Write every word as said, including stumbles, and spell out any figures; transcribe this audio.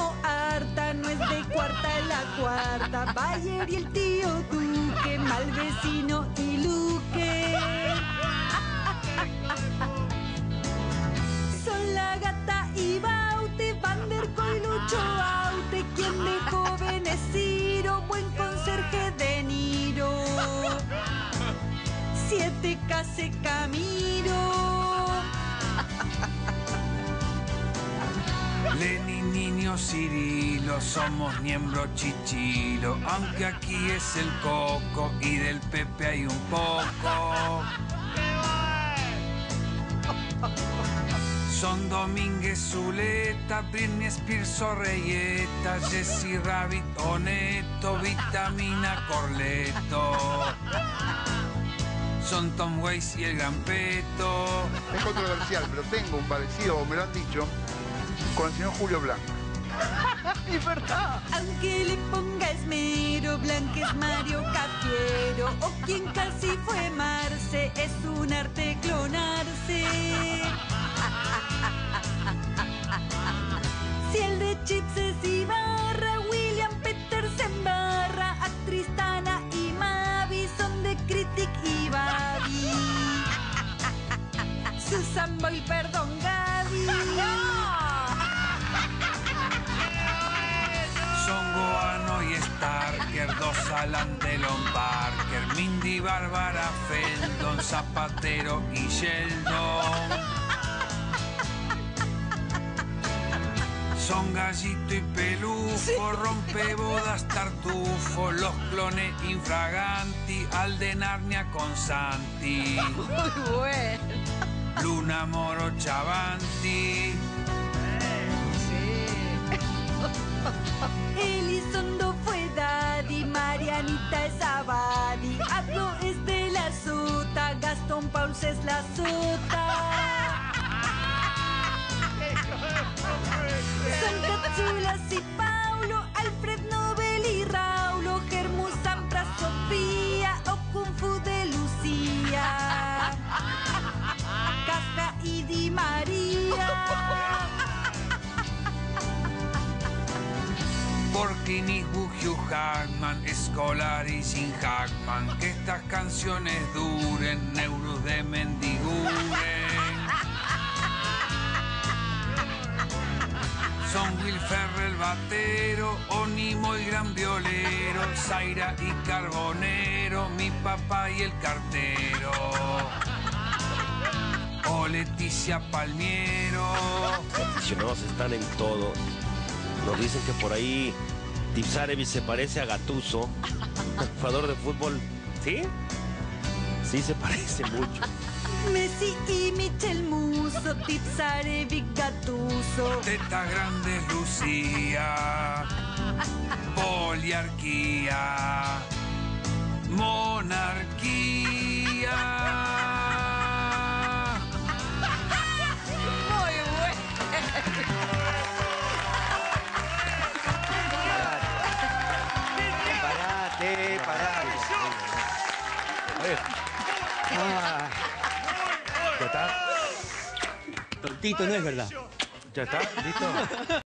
como harta, no es de cuarta en la cuarta. Bayer y el tío Duque, mal vecino y Luque. Son la Gata y Baute, Van der Koy, Lucho Aute. Quien de joven es Ciro, buen conserje de Niro. Siete case Camiro. Lenin, Niño, Cirilo, somos miembro Chichilo, aunque aquí es el Coco y del Pepe hay un poco. Son Domínguez, Zuleta, Britney Spears, Reyeta, Jessy Rabbit, Oneto, Vitamina, Corleto. Son Tom Waits y el Gran Peto. Es controversial, pero tengo un parecido, me lo han dicho, con el señor Julio Blanco. Es verdad. Aunque le ponga esmero, Blanca es Mario Cafiero. O quien casi fue Marce, es un arte clonarse. Si el de Chips es Ibarra, William Petersen barra, actriz Tana y Mavi son de Critic y Babi. Susan Boy, perdón Gaby. Son Goano y Starker, dos Alan Delon Barker, Mindy, Bárbara Feldon, Zapatero y Sheldon. Son Gallito y Pelufo, sí. Rompebodas, Tartufo, los clones infraganti, Aldenarnia con Santi. Muy bueno. Luna Moro Chavanti. Elizondo fue Daddy, Marianita es Abadi, Ado es de la Sota, Gastón Pauls es la Sota. Son Catsulas y Paulo, Alfred Nobel y Raulo, Germus, Sampra, Sofía o Kung Fu de Lucía. Casca y Di María. Porkini, Hugh Hackman, Escolar y Sin Hackman, que estas canciones duren, Neurus de Mendiguren. Son Will Ferrell, Batero, Onimo y Gran Violero, Zaira y Carbonero, mi papá y el cartero. O Leticia Palmiero. Los aficionados están en todo. Nos dicen que por ahí Tipsarevic se parece a Gattuso, jugador de fútbol. ¿Sí? Sí se parece mucho. Messi y Michel Musso, Tipsarevic, Gattuso. Tetas grandes, Lucía. Poliarquía. Monarquía. Muy bueno. Parate, parate. A ver. Ah, ¿Ya está? tontito, no es verdad. ¿Ya está? ¿Listo?